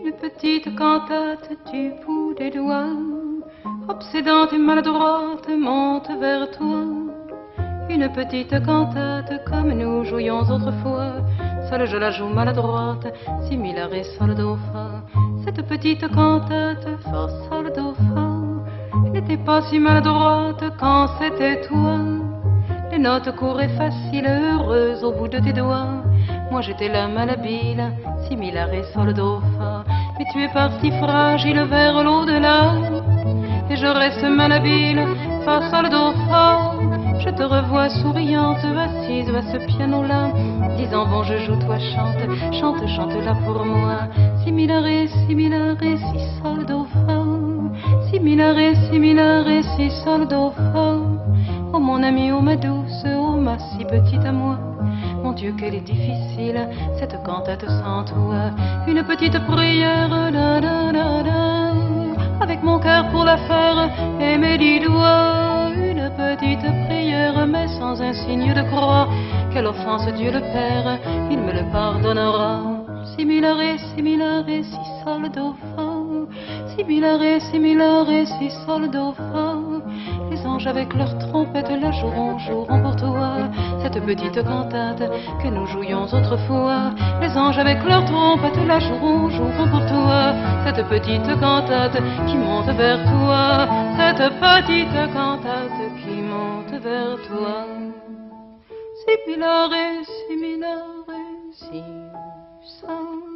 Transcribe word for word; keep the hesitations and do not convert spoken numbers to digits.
Une petite cantate du bout des doigts, obsédante et maladroite, monte vers toi. Une petite cantate comme nous jouions autrefois. Seule je la joue maladroite, similaire et sol do fa. Cette petite cantate, fa sol do fa, n'était pas si maladroite quand c'était toi. Les notes couraient faciles, heureuses au bout de tes doigts. Moi j'étais la malhabile, similaire et sol do fa. Mais tu es parti fragile vers l'au-delà, et je reste malhabile, fa sol do fa. Je te revois souriante, assise à ce piano-là, disant bon je joue, toi chante, chante, chante là pour moi. Similaire, similaire, si sol do fa. Similaire, similaire, si sol do fa. Oh mon ami, oh ma douce, oh ma si petite à moi. Mon Dieu, qu'elle est difficile, cette cantate sans toi. Une petite prière, la la la la, avec mon cœur pour la faire et mes dix doigts. Une petite prière, mais sans un signe de croix. Quelle offense, Dieu le Père, il me le pardonnera. Similaire, similaire, si sol do fa. Similaire, similaire, si sol do fa. Les anges avec leurs trompettes la joueront, joueront pour toi. Cette petite cantate que nous jouions autrefois. Les anges avec leurs trompettes la joueront, joueront pour toi. Cette petite cantate qui monte vers toi. Cette petite cantate qui monte vers toi. Similaire, similaire, si sol.